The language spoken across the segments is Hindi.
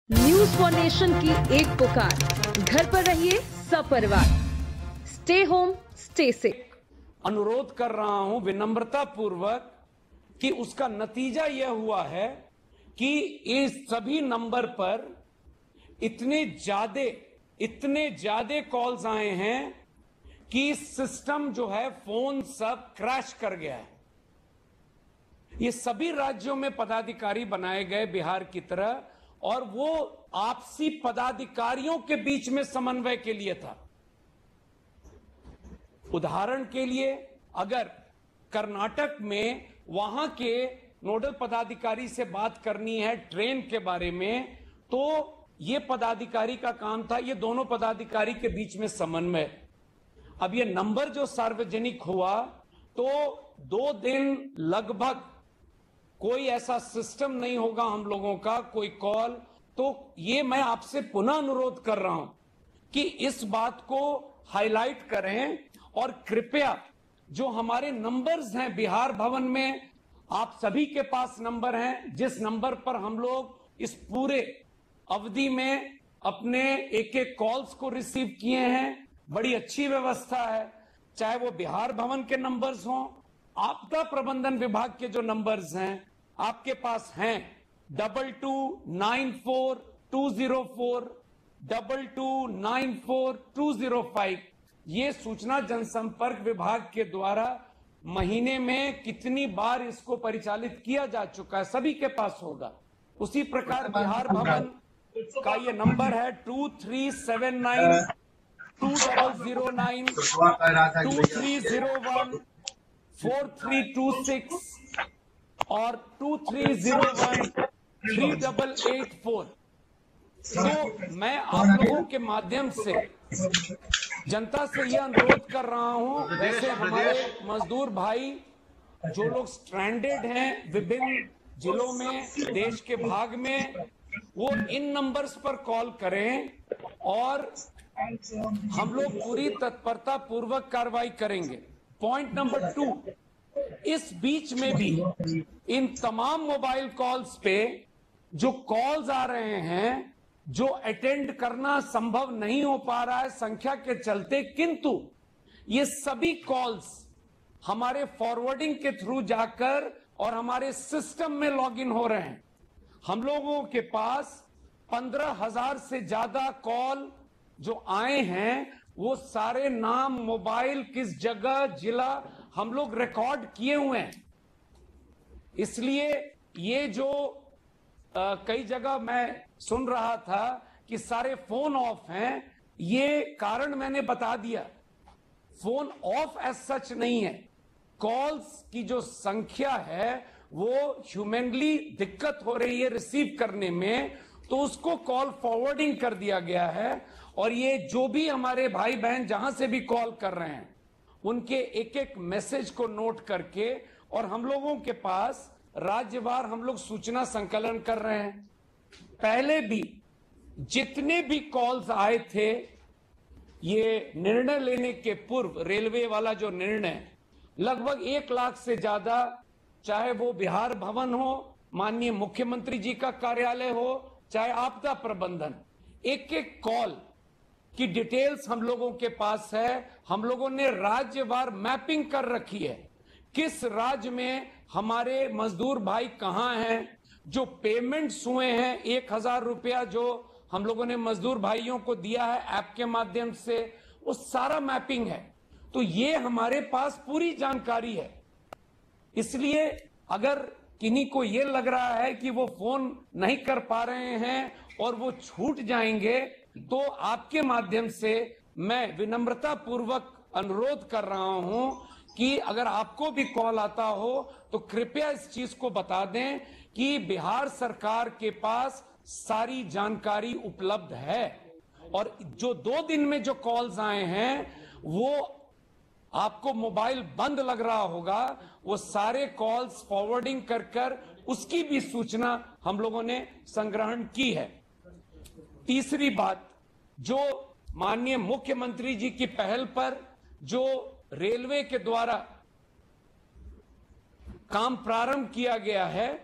न्यूज फॉर नेशन की एक पुकार, घर पर रहिए सपरिवार, स्टे होम स्टे सेफ। अनुरोध कर रहा हूं विनम्रता पूर्वक कि उसका नतीजा यह हुआ है कि इस सभी नंबर पर इतने ज्यादा कॉल्स आए हैं कि सिस्टम जो है फोन सब क्रैश कर गया है। ये सभी राज्यों में पदाधिकारी बनाए गए बिहार की तरह, और वो आपसी पदाधिकारियों के बीच में समन्वय के लिए था। उदाहरण के लिए अगर कर्नाटक में वहां के नोडल पदाधिकारी से बात करनी है ट्रेन के बारे में, तो ये पदाधिकारी का काम था ये दोनों पदाधिकारी के बीच में समन्वय। अब ये नंबर जो सार्वजनिक हुआ तो 2 दिन लगभग कोई ऐसा सिस्टम नहीं होगा हम लोगों का, कोई कॉल। तो ये मैं आपसे पुनः अनुरोध कर रहा हूं कि इस बात को हाईलाइट करें, और कृपया जो हमारे नंबर्स हैं बिहार भवन में, आप सभी के पास नंबर हैं, जिस नंबर पर हम लोग इस पूरे अवधि में अपने एक एक कॉल्स को रिसीव किए हैं। बड़ी अच्छी व्यवस्था है, चाहे वो बिहार भवन के नंबर्स हों, आपदा प्रबंधन विभाग के जो नंबर्स हैं आपके पास हैं 2294-204 2294-205। ये सूचना जनसंपर्क विभाग के द्वारा महीने में कितनी बार इसको परिचालित किया जा चुका है, सभी के पास होगा। उसी प्रकार बिहार भवन का ये नंबर है 2379 2009 2301 4326 और 2301 3884। तो मैं आप लोगों के माध्यम से जनता से यह अनुरोध कर रहा हूं, जैसे हमारे मजदूर भाई जो लोग स्ट्रैंडेड हैं विभिन्न जिलों में, देश के भाग में, वो इन नंबर्स पर कॉल करें और हम लोग पूरी तत्परता पूर्वक कार्रवाई करेंगे। पॉइंट नंबर 2, इस बीच में भी इन तमाम मोबाइल कॉल्स पे जो कॉल्स आ रहे हैं, जो अटेंड करना संभव नहीं हो पा रहा है संख्या के चलते, किंतु ये सभी कॉल्स हमारे फॉरवर्डिंग के थ्रू जाकर और हमारे सिस्टम में लॉगिन हो रहे हैं। हम लोगों के पास 15,000 से ज्यादा कॉल जो आए हैं, वो सारे नाम, मोबाइल, किस जगह, जिला हम लोग रिकॉर्ड किए हुए हैं। इसलिए ये जो कई जगह मैं सुन रहा था कि सारे फोन ऑफ हैं, ये कारण मैंने बता दिया। फोन ऑफ एज सच नहीं है, कॉल्स की जो संख्या है वो ह्यूमनली दिक्कत हो रही है रिसीव करने में, तो उसको कॉल फॉरवर्डिंग कर दिया गया है। और ये जो भी हमारे भाई बहन जहां से भी कॉल कर रहे हैं, उनके एक एक मैसेज को नोट करके, और हम लोगों के पास राज्यवार हम लोग सूचना संकलन कर रहे हैं। पहले भी जितने भी कॉल्स आए थे, ये निर्णय लेने के पूर्व रेलवे वाला जो निर्णय, लगभग 1 लाख से ज्यादा, चाहे वो बिहार भवन हो, माननीय मुख्यमंत्री जी का कार्यालय हो, चाहे आपदा प्रबंधन, एक एक कॉल की डिटेल्स हम लोगों के पास है। हम लोगों ने राज्यवार मैपिंग कर रखी है, किस राज्य में हमारे मजदूर भाई कहां हैं, जो पेमेंट्स हुए हैं 1,000 रुपया जो हम लोगों ने मजदूर भाइयों को दिया है ऐप के माध्यम से, वो सारा मैपिंग है। तो ये हमारे पास पूरी जानकारी है। इसलिए अगर किन्हीं को ये लग रहा है कि वो फोन नहीं कर पा रहे हैं और वो छूट जाएंगे, तो आपके माध्यम से मैं विनम्रता पूर्वक अनुरोध कर रहा हूं कि अगर आपको भी कॉल आता हो तो कृपया इस चीज को बता दें कि बिहार सरकार के पास सारी जानकारी उपलब्ध है। और जो 2 दिन में जो कॉल्स आए हैं, वो आपको मोबाइल बंद लग रहा होगा, वो सारे कॉल्स फॉरवर्डिंग कर उसकी भी सूचना हम लोगों ने संग्रहण की है। तीसरी बात, जो माननीय मुख्यमंत्री जी की पहल पर जो रेलवे के द्वारा काम प्रारंभ किया गया है,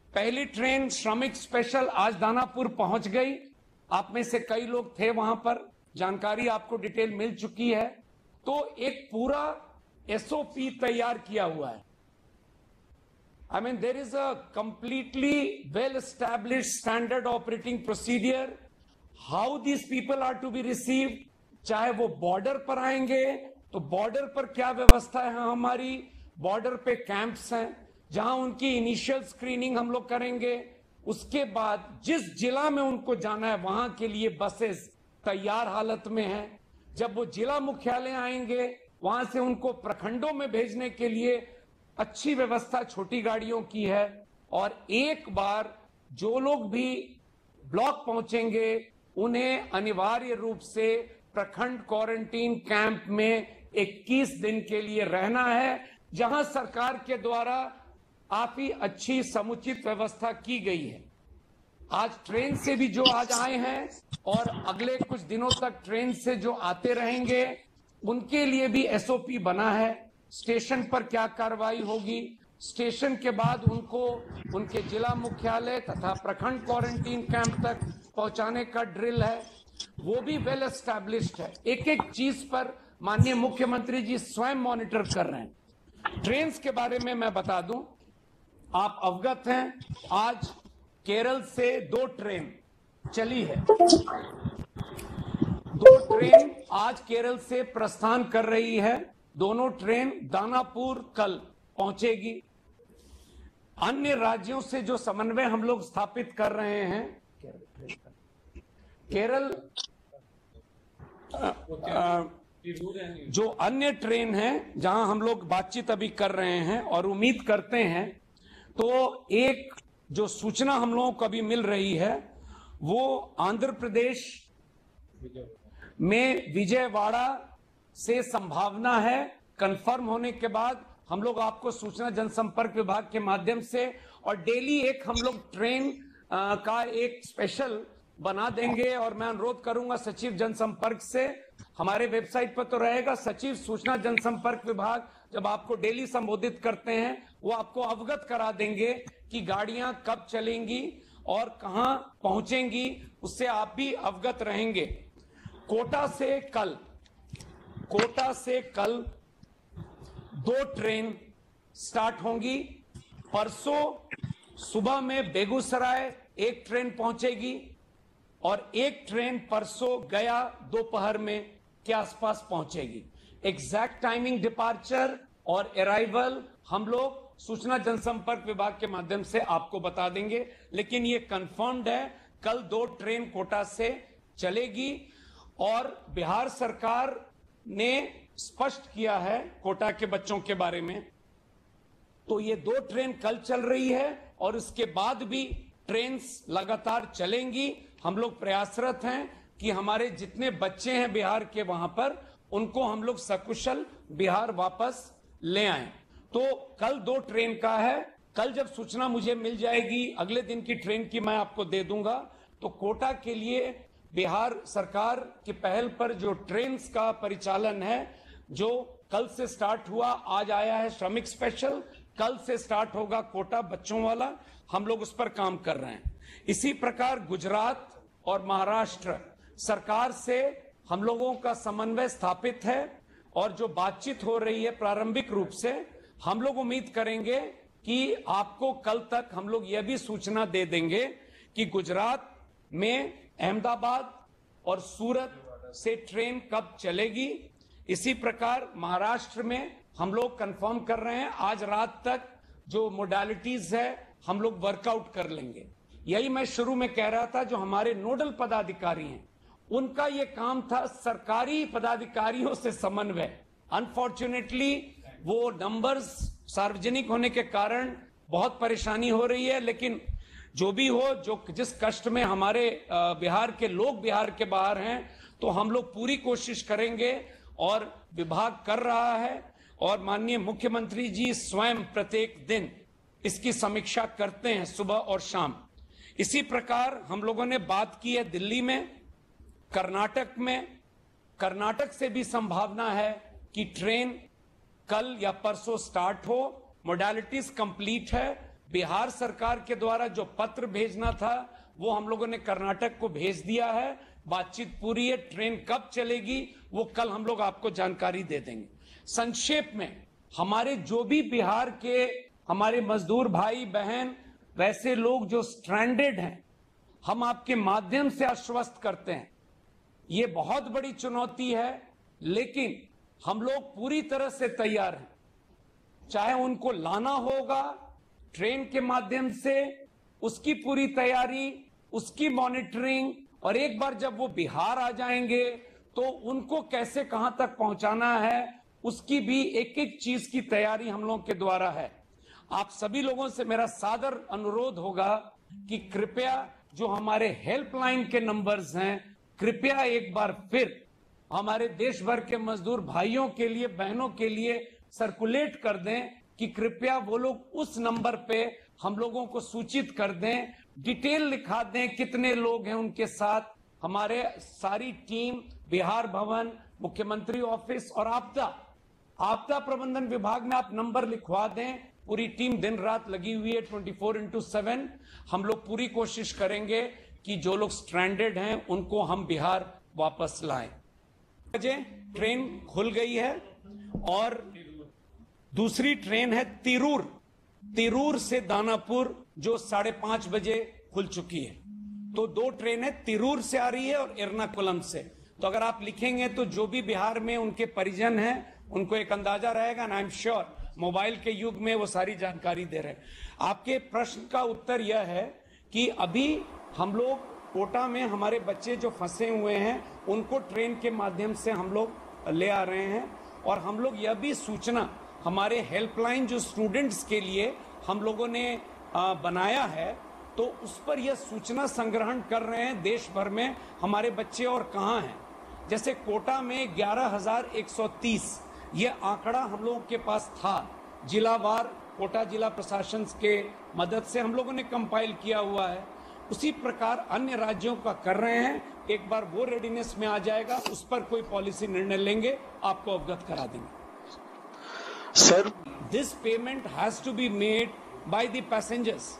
पहली ट्रेन श्रमिक स्पेशल आज दानापुर पहुंच गई। आप में से कई लोग थे वहां पर, जानकारी आपको डिटेल मिल चुकी है। तो एक पूरा एसओपी तैयार किया हुआ है। I mean, there is a completely well-established standard operating procedure how these people are to be received. चाहे वो बॉर्डर पर आएंगे तो बॉर्डर पर क्या व्यवस्था है हमारी, बॉर्डर पे कैंप्स हैं जहां उनकी इनिशियल स्क्रीनिंग हम लोग करेंगे। उसके बाद जिस जिला में उनको जाना है वहां के लिए बसेस तैयार हालत में हैं। जब वो जिला मुख्यालय आएंगे वहां से उनको प्रखंडों में भेजने के लिए अच्छी व्यवस्था छोटी गाड़ियों की है। और एक बार जो लोग भी ब्लॉक पहुंचेंगे उन्हें अनिवार्य रूप से प्रखंड क्वारंटीन कैंप में 21 दिन के लिए रहना है, जहां सरकार के द्वारा काफी अच्छी समुचित व्यवस्था की गई है। आज ट्रेन से भी जो आज आए हैं और अगले कुछ दिनों तक ट्रेन से जो आते रहेंगे उनके लिए भी एसओपी बना है। स्टेशन पर क्या कार्रवाई होगी, स्टेशन के बाद उनको उनके जिला मुख्यालय तथा प्रखंड क्वारंटीन कैंप तक पहुंचाने का ड्रिल है, वो भी वेल एस्टैब्लिश्ड है। एक एक चीज पर माननीय मुख्यमंत्री जी स्वयं मॉनिटर कर रहे हैं। ट्रेन के बारे में मैं बता दूं, आप अवगत हैं, आज केरल से 2 ट्रेन चली है। 2 ट्रेन आज केरल से प्रस्थान कर रही है। दोनों ट्रेन दानापुर कल पहुंचेगी। अन्य राज्यों से जो समन्वय हम लोग स्थापित कर रहे हैं, केरल जो अन्य ट्रेन है जहां हम लोग बातचीत अभी कर रहे हैं और उम्मीद करते हैं, तो एक जो सूचना हम लोगों को अभी मिल रही है वो आंध्र प्रदेश में विजयवाड़ा से संभावना है। कंफर्म होने के बाद हम लोग आपको सूचना जनसंपर्क विभाग के माध्यम से और डेली एक हम लोग ट्रेन का एक स्पेशल बना देंगे। और मैं अनुरोध करूंगा सचिव जनसंपर्क से, हमारे वेबसाइट पर तो रहेगा, सचिव सूचना जनसंपर्क विभाग जब आपको डेली संबोधित करते हैं वो आपको अवगत करा देंगे कि गाड़ियां कब चलेंगी और कहां पहुंचेंगी, उससे आप भी अवगत रहेंगे। कोटा से कल 2 ट्रेन स्टार्ट होंगी। परसों सुबह में बेगूसराय 1 ट्रेन पहुंचेगी और 1 ट्रेन परसों गया दोपहर में के आसपास पहुंचेगी। एग्जैक्ट टाइमिंग डिपार्चर और अराइवल हम लोग सूचना जनसंपर्क विभाग के माध्यम से आपको बता देंगे, लेकिन ये कंफर्म्ड है, कल 2 ट्रेन कोटा से चलेगी। और बिहार सरकार ने स्पष्ट किया है कोटा के बच्चों के बारे में, तो ये 2 ट्रेन कल चल रही है और इसके बाद भी ट्रेन लगातार चलेंगी। हम लोग प्रयासरत हैं कि हमारे जितने बच्चे हैं बिहार के वहां पर उनको हम लोग सकुशल बिहार वापस ले आएं। तो कल 2 ट्रेन का है। कल जब सूचना मुझे मिल जाएगी अगले दिन की ट्रेन की मैं आपको दे दूंगा। तो कोटा के लिए बिहार सरकार की पहल पर जो ट्रेन का परिचालन है, जो कल से स्टार्ट हुआ, आज आया है श्रमिक स्पेशल, कल से स्टार्ट होगा कोटा बच्चों वाला, हम लोग उस पर काम कर रहे हैं। इसी प्रकार गुजरात और महाराष्ट्र सरकार से हम लोगों का समन्वय स्थापित है और जो बातचीत हो रही है प्रारंभिक रूप से, हम लोग उम्मीद करेंगे कि आपको कल तक हम लोग यह भी सूचना दे देंगे कि गुजरात में अहमदाबाद और सूरत से ट्रेन कब चलेगी। इसी प्रकार महाराष्ट्र में हम लोग कंफर्म कर रहे हैं, आज रात तक जो मोडालिटीज है हम लोग वर्कआउट कर लेंगे। यही मैं शुरू में कह रहा था, जो हमारे नोडल पदाधिकारी हैं उनका ये काम था सरकारी पदाधिकारियों से समन्वय। अनफॉर्चुनेटली वो नंबर्स सार्वजनिक होने के कारण बहुत परेशानी हो रही है, लेकिन जो भी हो, जो जिस कष्ट में हमारे बिहार के लोग बिहार के बाहर हैं, तो हम लोग पूरी कोशिश करेंगे और विभाग कर रहा है और माननीय मुख्यमंत्री जी स्वयं प्रत्येक दिन इसकी समीक्षा करते हैं सुबह और शाम। इसी प्रकार हम लोगों ने बात की है दिल्ली में, कर्नाटक में। कर्नाटक से भी संभावना है कि ट्रेन कल या परसों स्टार्ट हो। मोडालिटीज कंप्लीट है। बिहार सरकार के द्वारा जो पत्र भेजना था वो हम लोगों ने कर्नाटक को भेज दिया है। बातचीत पूरी है। ट्रेन कब चलेगी वो कल हम लोग आपको जानकारी दे देंगे। संक्षेप में, हमारे जो भी बिहार के हमारे मजदूर भाई बहन, वैसे लोग जो स्ट्रैंडेड हैं, हम आपके माध्यम से आश्वस्त करते हैं ये बहुत बड़ी चुनौती है, लेकिन हम लोग पूरी तरह से तैयार हैं। चाहे उनको लाना होगा ट्रेन के माध्यम से, उसकी पूरी तैयारी, उसकी मॉनिटरिंग, और एक बार जब वो बिहार आ जाएंगे तो उनको कैसे कहां तक पहुंचाना है उसकी भी एक एक चीज की तैयारी हम लोगों के द्वारा है। आप सभी लोगों से मेरा सादर अनुरोध होगा कि कृपया जो हमारे हेल्पलाइन के नंबर्स हैं, कृपया एक बार फिर हमारे देश भर के मजदूर भाइयों के लिए, बहनों के लिए सर्कुलेट कर दें कि कृपया वो लोग उस नंबर पे हम लोगों को सूचित कर दें, डिटेल लिखा दें कितने लोग हैं उनके साथ। हमारे सारी टीम, बिहार भवन, मुख्यमंत्री ऑफिस और आपदा प्रबंधन विभाग में आप नंबर लिखवा दें। पूरी टीम दिन रात लगी हुई है 24/7। हम लोग पूरी कोशिश करेंगे कि जो लोग स्ट्रैंडेड हैं उनको हम बिहार वापस लाएं। बजे ट्रेन खुल गई है और दूसरी ट्रेन है तिरूर से दानापुर जो 5:30 बजे खुल चुकी है। तो 2 ट्रेनें तिरूर से आ रही है और एर्नाकुलम से। तो अगर आप लिखेंगे तो जो भी बिहार में उनके परिजन हैं उनको एक अंदाजा रहेगा, and I am sure mobile के युग में वो सारी जानकारी दे रहे हैं। आपके प्रश्न का उत्तर यह है कि अभी हम लोग कोटा में हमारे बच्चे जो फंसे हुए हैं उनको ट्रेन के माध्यम से हम लोग ले आ रहे हैं, और हम लोग यह भी सूचना हमारे हेल्पलाइन जो स्टूडेंट्स के लिए हम लोगों ने बनाया है, तो उस पर यह सूचना संग्रहण कर रहे हैं देश भर में हमारे बच्चे और कहाँ हैं। जैसे कोटा में 11,130 ये आंकड़ा हम लोगों के पास था, जिलावार कोटा जिला प्रशासन के मदद से हम लोगों ने कंपाइल किया हुआ है। उसी प्रकार अन्य राज्यों का कर रहे हैं। एक बार वो रेडीनेस में आ जाएगा, उस पर कोई पॉलिसी निर्णय लेंगे, आपको अवगत करा देंगे। Sir, this payment has to be made by the passengers.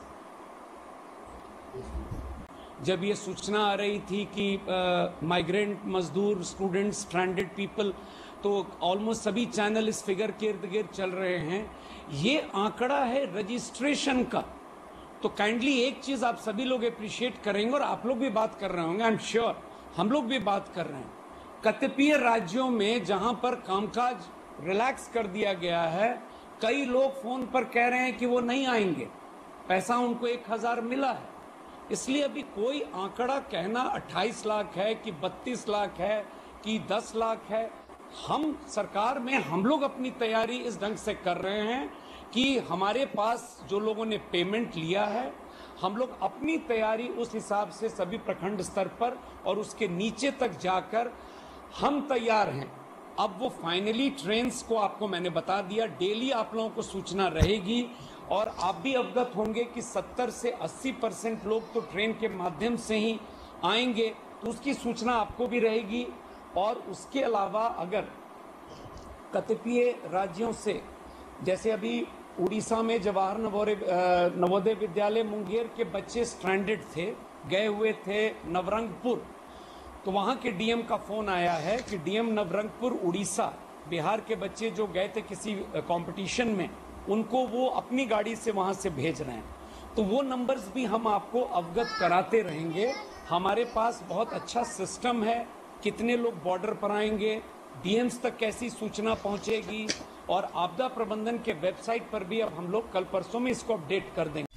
जब ये सूचना आ रही थी कि माइग्रेंट मजदूर, स्टूडेंट, स्ट्रैंडेड पीपल, तो ऑलमोस्ट सभी चैनल इस फिगर के इर्द गिर्द चल रहे हैं। ये आंकड़ा है रजिस्ट्रेशन का। तो काइंडली एक चीज आप सभी लोग अप्रिशिएट करेंगे, और आप लोग भी बात कर रहे होंगे, आई एम श्योर हम लोग भी बात कर रहे हैं। कतिपय राज्यों में जहां पर कामकाज रिलैक्स कर दिया गया है, कई लोग फोन पर कह रहे हैं कि वो नहीं आएंगे, पैसा उनको 1,000 मिला है। इसलिए अभी कोई आंकड़ा कहना 28 लाख है कि 32 लाख है कि 10 लाख है, हम सरकार में हम लोग अपनी तैयारी इस ढंग से कर रहे हैं कि हमारे पास जो लोगों ने पेमेंट लिया है, हम लोग अपनी तैयारी उस हिसाब से सभी प्रखंड स्तर पर और उसके नीचे तक जाकर हम तैयार हैं। अब वो फाइनली ट्रेन्स को आपको मैंने बता दिया, डेली आप लोगों को सूचना रहेगी, और आप भी अवगत होंगे कि 70 से 80% लोग तो ट्रेन के माध्यम से ही आएंगे, तो उसकी सूचना आपको भी रहेगी। और उसके अलावा अगर कतिपय राज्यों से, जैसे अभी उड़ीसा में जवाहर नवोदय विद्यालय मुंगेर के बच्चे स्ट्रैंडेड थे, गए हुए थे नवरंगपुर, तो वहाँ के डीएम का फोन आया है कि डीएम नवरंगपुर उड़ीसा, बिहार के बच्चे जो गए थे किसी कंपटीशन में, उनको वो अपनी गाड़ी से वहाँ से भेज रहे हैं। तो वो नंबर्स भी हम आपको अवगत कराते रहेंगे। हमारे पास बहुत अच्छा सिस्टम है, कितने लोग बॉर्डर पर आएंगे, डीएम्स तक कैसी सूचना पहुंचेगी, और आपदा प्रबंधन के वेबसाइट पर भी अब हम लोग कल परसों में इसको अपडेट कर देंगे।